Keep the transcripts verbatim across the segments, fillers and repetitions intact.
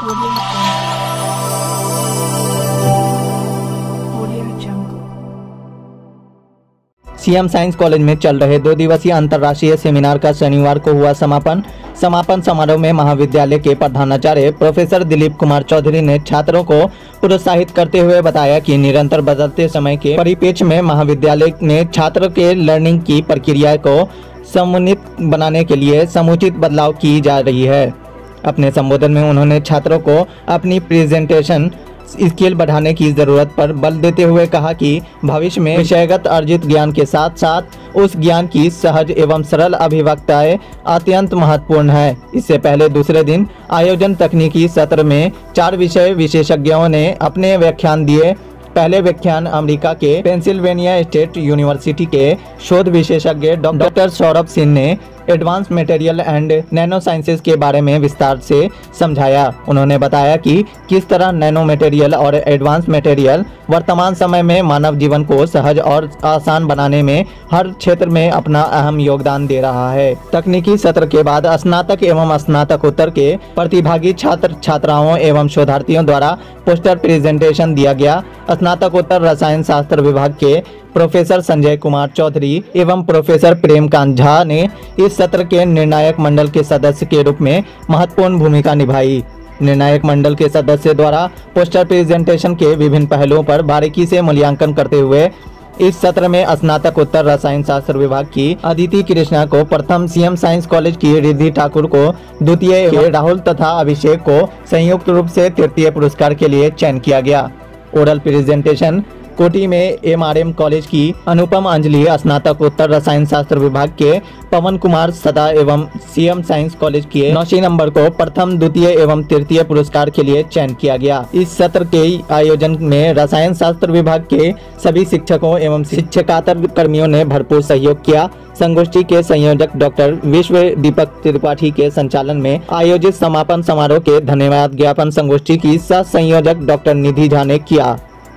CM science college में चल रहे दो दिवसीय अंतर्राष्ट्रीय सेमिनार का शनिवार को हुआ समापन। समापन समारोह में महाविद्यालय के प्रधानाचार्य प्रोफेसर दिलीप कुमार चौधरी ने छात्रों को प्रोत्साहित करते हुए बताया कि निरंतर बदलते समय के परिप्रेक्ष्य में महाविद्यालय ने छात्र के लर्निंग की प्रक्रिया को समुन्नत बनाने के लिए समुचित बदलाव की जा रही है। अपने संबोधन में उन्होंने छात्रों को अपनी प्रेजेंटेशन स्किल बढ़ाने की जरूरत पर बल देते हुए कहा कि भविष्य में विषयगत अर्जित ज्ञान के साथ साथ उस ज्ञान की सहज एवं सरल अभिव्यक्तियाँ अत्यंत महत्वपूर्ण है। इससे पहले दूसरे दिन आयोजन तकनीकी सत्र में चार विषय विशेषज्ञों ने अपने व्याख्यान दिए। पहले व्याख्यान अमेरिका के पेंसिल्वेनिया स्टेट यूनिवर्सिटी के शोध विशेषज्ञ डॉक्टर सौरभ सिंह ने advance material and nano sciences के बारे में विस्तार से समझाया। उन्होंने बताया कि किस तरह नैनो मटेरियल और एडवांस मटेरियल वर्तमान समय में मानव जीवन को सहज और आसान बनाने में हर क्षेत्र में अपना अहम योगदान दे रहा है। तकनीकी सत्र के बाद स्नातक एवं स्नातकोत्तर के प्रतिभागी छात्र छात्राओं एवं शोधार्थियों द्वारा पोस्टर प्रेजेंटेशन दिया गया। स्नातकोत्तर रसायन शास्त्र विभाग के प्रोफेसर संजय कुमार चौधरी एवं प्रोफेसर प्रेमकांत झा ने इस सत्र के निर्णायक मंडल के सदस्य के रूप में महत्वपूर्ण भूमिका निभाई। निर्णायक मंडल के सदस्य द्वारा पोस्टर प्रेजेंटेशन के विभिन्न पहलुओं पर बारीकी से मूल्यांकन करते हुए इस सत्र में स्नातकोत्तर रसायन शास्त्र विभाग की अदिति कृष्णा को प्रथम, सीएम साइंस कॉलेज की रिद्धि ठाकुर को द्वितीय, राहुल तथा अभिषेक को संयुक्त रूप से तृतीय पुरस्कार के लिए चयन किया गया। ओरल प्रेजेंटेशन कोटी में एमआरएम कॉलेज की अनुपम अंजलि, स्नातकोत्तर रसायन शास्त्र विभाग के पवन कुमार सदा एवं सीएम साइंस कॉलेज के नौशी नंबर को प्रथम, द्वितीय एवं तृतीय पुरस्कार के लिए चयन किया गया। इस सत्र के आयोजन में रसायन शास्त्र विभाग के सभी शिक्षकों एवं शिक्षकातर कर्मियों ने भरपूर सहयोग किया। संगोष्ठी के संयोजक डॉक्टर विश्व दीपक त्रिपाठी के संचालन में आयोजित समापन समारोह के धन्यवाद ज्ञापन संगोष्ठी की सह संयोजक डॉक्टर निधि झा ने किया।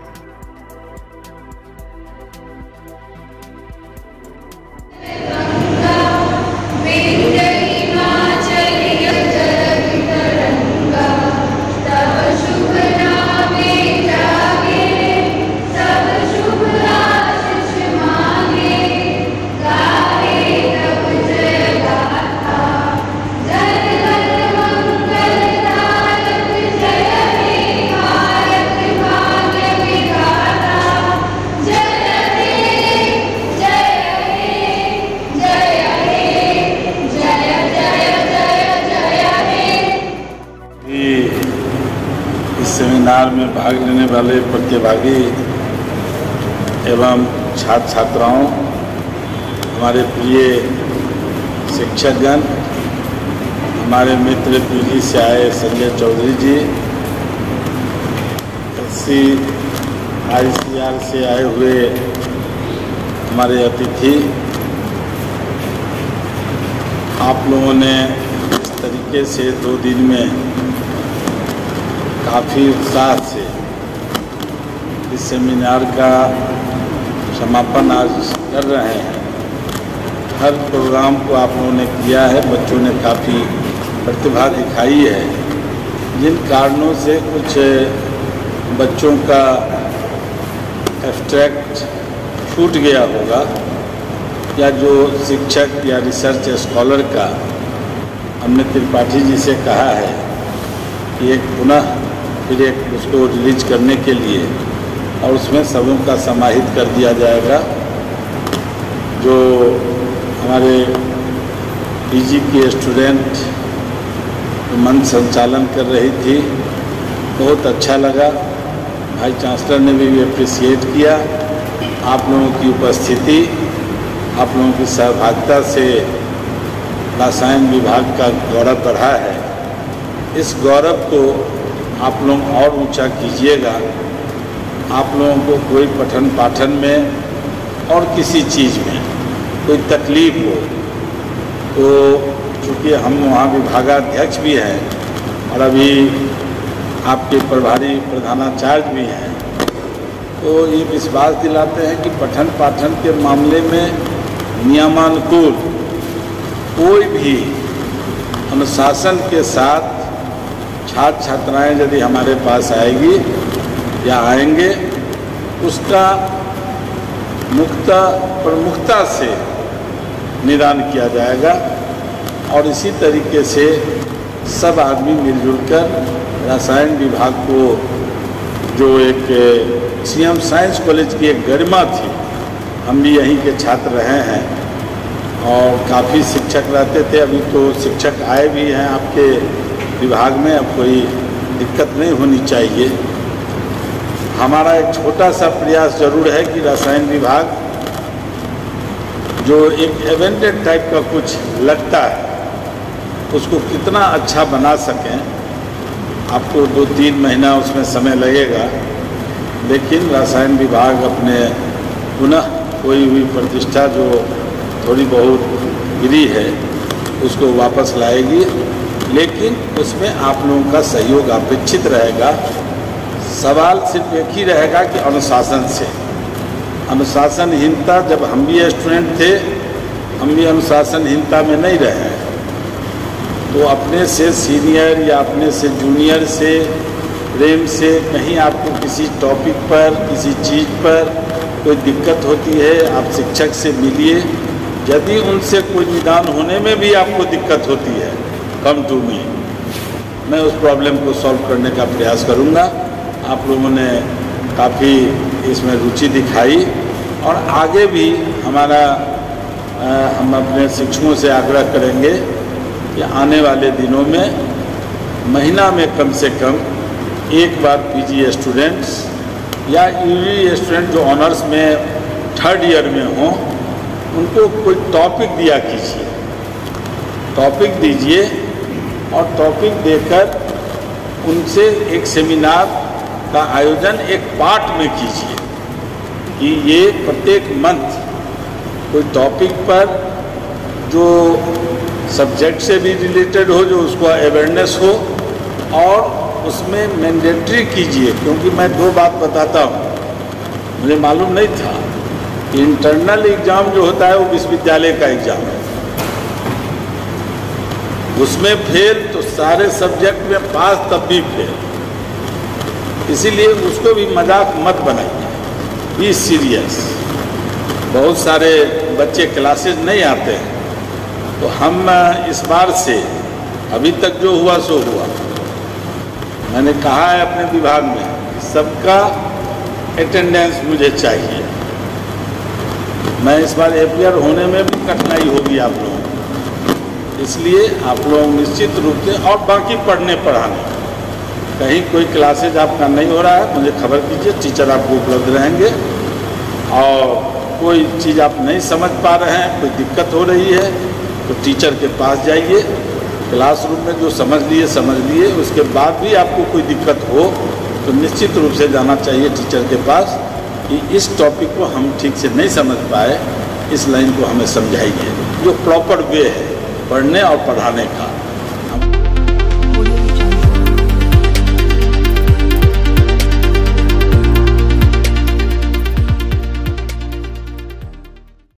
सेमिनार में भाग लेने वाले प्रतिभागी एवं छात्र छात्राओं, हमारे प्रिय शिक्षकगण, हमारे मित्र पीजी से आए संजय चौधरी जी, एससी आईसीआर से आए हुए हमारे अतिथि, आप लोगों ने इस तरीके से दो दिन में काफ़ी उत्साह से इस सेमिनार का समापन आज कर रहे हैं। हर प्रोग्राम को आप लोगों ने किया है, बच्चों ने काफ़ी प्रतिभा दिखाई है। जिन कारणों से कुछ बच्चों का एब्स्ट्रैक्ट छूट गया होगा या जो शिक्षक या रिसर्च स्कॉलर का हमने त्रिपाठी जी से कहा है कि एक पुनः फिर एक उसको रिलीज करने के लिए और उसमें सबों का समाहित कर दिया जाएगा। जो हमारे पीजी की स्टूडेंट मंच संचालन कर रही थी, बहुत अच्छा लगा। भाई चांसलर ने भी अप्रिसिएट किया। आप लोगों की उपस्थिति, आप लोगों की सहभागिता से रसायन विभाग का गौरव बढ़ा है। इस गौरव को आप लोग और ऊंचा कीजिएगा। आप लोगों को कोई पठन पाठन में और किसी चीज़ में कोई तकलीफ हो तो, चूँकि हम वहाँ विभागाध्यक्ष भी हैं और अभी आपके प्रभारी प्रधानाचार्य भी हैं, तो ये विश्वास दिलाते हैं कि पठन पाठन के मामले में नियमानुकूल कोई भी अनुशासन के साथ छात्र छात्राएं यदि हमारे पास आएगी या आएंगे, उसका मुक्ता प्रमुखता से निदान किया जाएगा। और इसी तरीके से सब आदमी मिलजुल कर रसायन विभाग को, जो एक सीएम साइंस कॉलेज की एक गरिमा थी, हम भी यहीं के छात्र रहे हैं और काफ़ी शिक्षक रहते थे। अभी तो शिक्षक आए भी हैं आपके विभाग में, अब कोई दिक्कत नहीं होनी चाहिए। हमारा एक छोटा सा प्रयास जरूर है कि रसायन विभाग जो एक इवेंटेड टाइप का कुछ लगता है, उसको कितना अच्छा बना सकें। आपको दो तीन महीना उसमें समय लगेगा, लेकिन रसायन विभाग अपने पुनः खोई हुई प्रतिष्ठा जो थोड़ी बहुत गिरी है उसको वापस लाएगी। लेकिन उसमें आप लोगों का सहयोग अपेक्षित रहेगा। सवाल सिर्फ एक ही रहेगा कि अनुशासन से। अनुशासनहीनता, जब हम भी स्टूडेंट थे, हम भी अनुशासनहीनता में नहीं रहे। तो अपने से सीनियर या अपने से जूनियर से प्रेम से कहीं आपको किसी टॉपिक पर, किसी चीज़ पर कोई दिक्कत होती है, आप शिक्षक से मिलिए। यदि उनसे कोई निदान होने में भी आपको दिक्कत होती है, कम टू मी, मैं उस प्रॉब्लम को सॉल्व करने का प्रयास करूँगा। आप लोगों ने काफ़ी इसमें रुचि दिखाई और आगे भी हमारा आ, हम अपने शिक्षकों से आग्रह करेंगे कि आने वाले दिनों में महीना में कम से कम एक बार पीजी स्टूडेंट्स या यूजी स्टूडेंट जो ऑनर्स में थर्ड ईयर में हों, उनको कोई टॉपिक दिया कीजिए। टॉपिक दीजिए और टॉपिक देकर उनसे एक सेमिनार का आयोजन एक पार्ट में कीजिए कि ये प्रत्येक मंथ कोई टॉपिक पर जो सब्जेक्ट से भी रिलेटेड हो, जो उसको अवेयरनेस हो, और उसमें मैंडेटरी कीजिए। क्योंकि मैं दो बात बताता हूँ, मुझे मालूम नहीं था कि इंटरनल एग्ज़ाम जो होता है वो विश्वविद्यालय का एग्ज़ाम है, उसमें फेल तो सारे सब्जेक्ट में पास तब भी फेल। इसीलिए उसको भी मजाक मत बनाइए, बी सीरियस। बहुत सारे बच्चे क्लासेज नहीं आते हैं, तो हम इस बार से अभी तक जो हुआ सो हुआ। मैंने कहा है अपने विभाग में सबका अटेंडेंस मुझे चाहिए। मैं इस बार एपीआर होने में भी कठिनाई होगी आप लोगों को, इसलिए आप लोग निश्चित रूप से, और बाकी पढ़ने पढ़ाने कहीं कोई क्लासेज आपका नहीं हो रहा है, मुझे खबर कीजिए, टीचर आपको उपलब्ध रहेंगे। और कोई चीज़ आप नहीं समझ पा रहे हैं, कोई दिक्कत हो रही है, तो टीचर के पास जाइए। क्लासरूम में जो समझ लिए समझ लिए, उसके बाद भी आपको कोई दिक्कत हो तो निश्चित रूप से जाना चाहिए टीचर के पास कि इस टॉपिक को हम ठीक से नहीं समझ पाए, इस लाइन को हमें समझाइए। जो प्रॉपर वे है पढ़ने और पढ़ाने का।